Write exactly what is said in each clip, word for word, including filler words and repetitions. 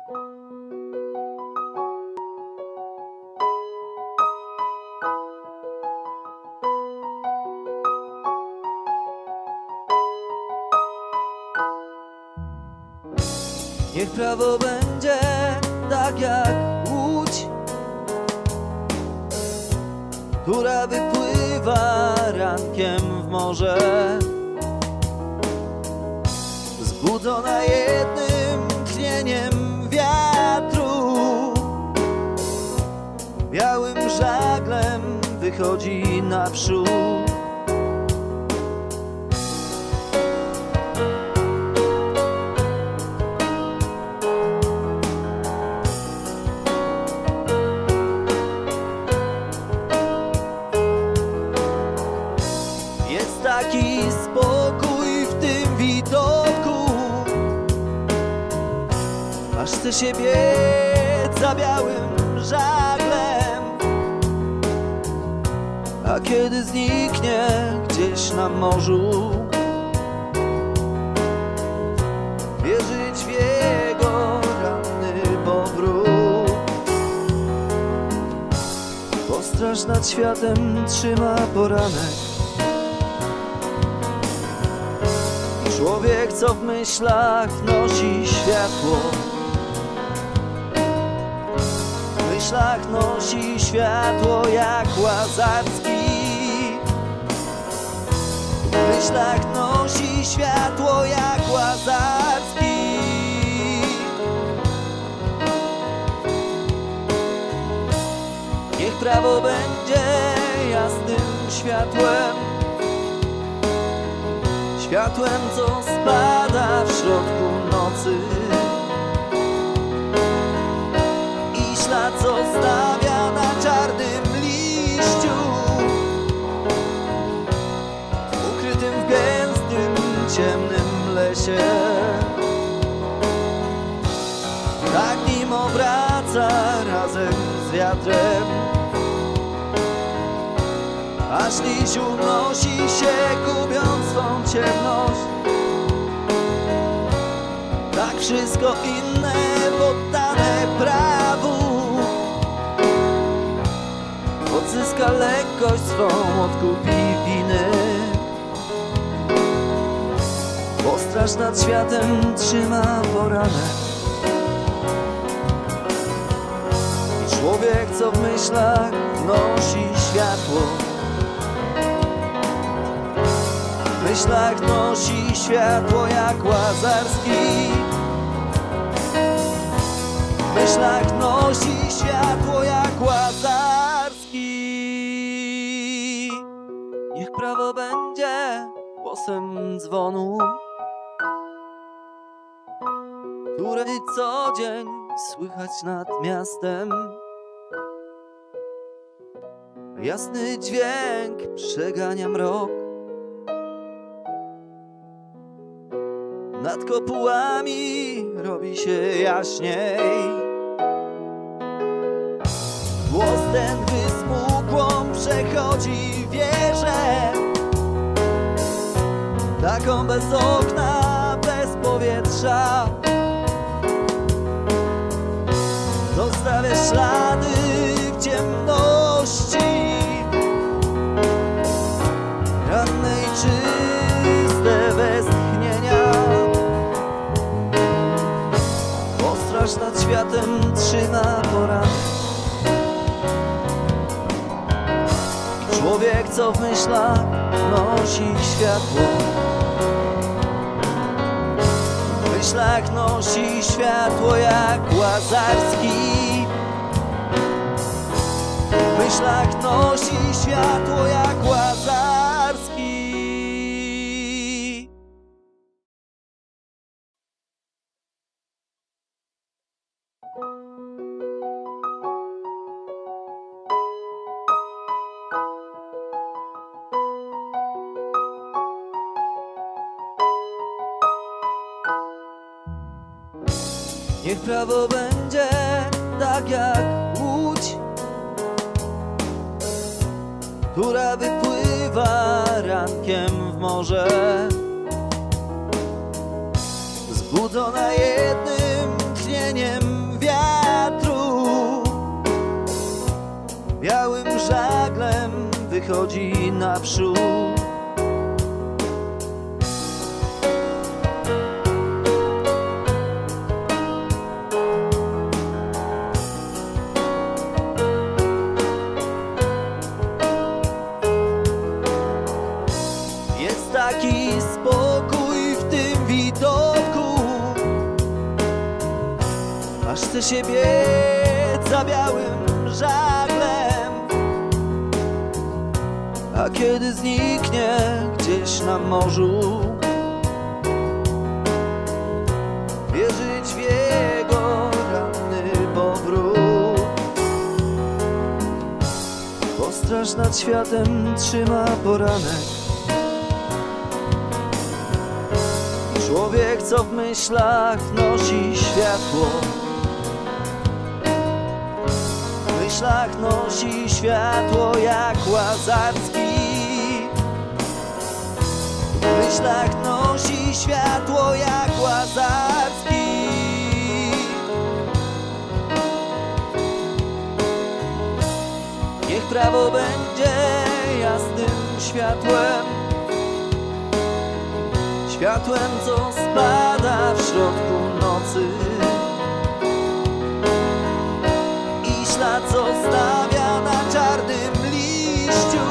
Niech prawo będzie tak jak łódź, która wypływa rankiem w morze, zbudzona jednym tchnieniem wiatru. Białym żaglem wychodzi naprzód. Jest taki spokój w tym widoku, aż chce się biec za białym żaglem, a kiedy zniknie gdzieś na morzu, wierzyć w jego ranny powrót. Bo straż nad światem trzyma poranek. Człowiek, co w myślach nosi światło, w myślach nosi światło jak Łazarski. W myślach nosi światło jak Łazarski. Niech prawo będzie jasnym światłem, światłem, co spada w środku nocy i ślad, co stawia na czarnym liściu, ukrytym w gęstym, ciemnym lesie. Tak nim obraca razem z wiatrem, aż liść unosi się, gubiąc swą ciemność. Tak wszystko inne poddane prawu odzyska lekkość swą, odkupi winy. Bo straż nad światem trzyma poranek. I człowiek, co w myślach nosi światło, w myślach nosi światło jak Łazarski. W myślach nosi światło jak Łazarski. Niech prawo będzie głosem dzwonu, który co dzień słychać nad miastem. Jasny dźwięk przegania mrok, nad kopułami robi się jaśniej. Głos ten wysmukłą przechodzi wieżę, taką bez okna, bez powietrza. Zostawia ślady w ciemności, ranne i czyste, bez tchnienia. Bo straż nad światem trzyma poranek. I człowiek, co w myślach nosi światło, w myślach nosi światło jak Łazarski. W myślach nosi światło jak Łazarski. Niech prawo będzie tak jak łódź, która wypływa rankiem w morze, zbudzona jednym tchnieniem wychodzi naprzód. Jest taki spokój w tym widoku, aż chce się biec za białym żaglem, a kiedy zniknie gdzieś na morzu, wierzyć w jego ranny powrót. Bo straż nad światem trzyma poranek, człowiek, co w myślach nosi światło, w myślach nosi światło jak Łazarski, w myślach nosi światło jak Łazarski. Niech prawo będzie jasnym światłem, światłem, co spada w środku nocy i ślad zostawia na czarnym liściu,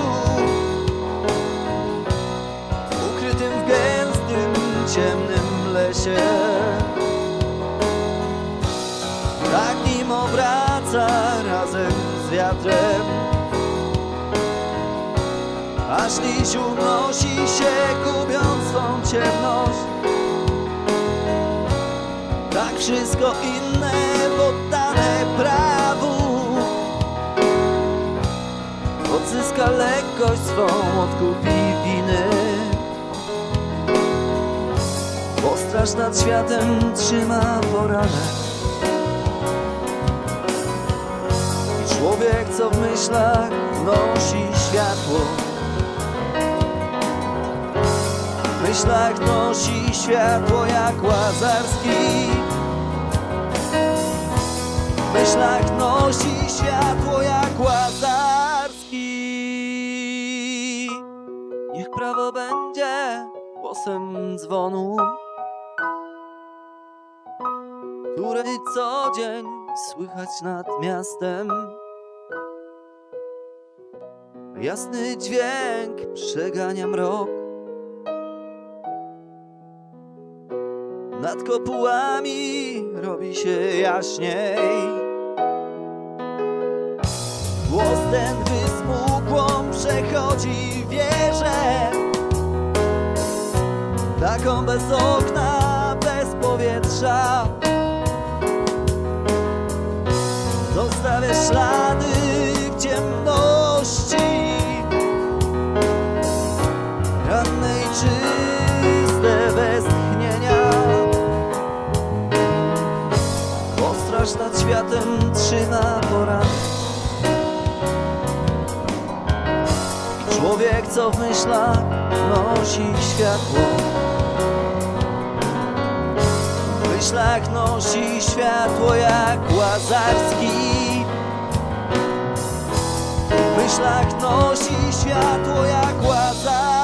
ukrytym w gęstym, ciemnym lesie. Tak nim obraca razem z wiatrem, aż liść unosi się, gubiąc swą ciemność. Tak wszystko inne poddane prawu odzyska lekkość swą, odkupi winy. Bo straż nad światem trzyma poranek i człowiek, co w myślach nosi światło, w myślach nosi światło jak Łazarski, w myślach nosi światło jak Łazarski. Niech prawo będzie głosem dzwonu, który co dzień słychać nad miastem. Jasny dźwięk przegania mrok, nad kopułami robi się jaśniej. Głos ten wysmukłą przechodzi wieżę, taką bez okna, bez powietrza. Zostawia ślady w ciemności, ranne i czyste, bez tchnienia. Bo straż nad światem trzyma poranek i człowiek, co w myślach nosi światło, w myślach nosi światło jak Łazarski, w myślach nosi światło jak Łazarski.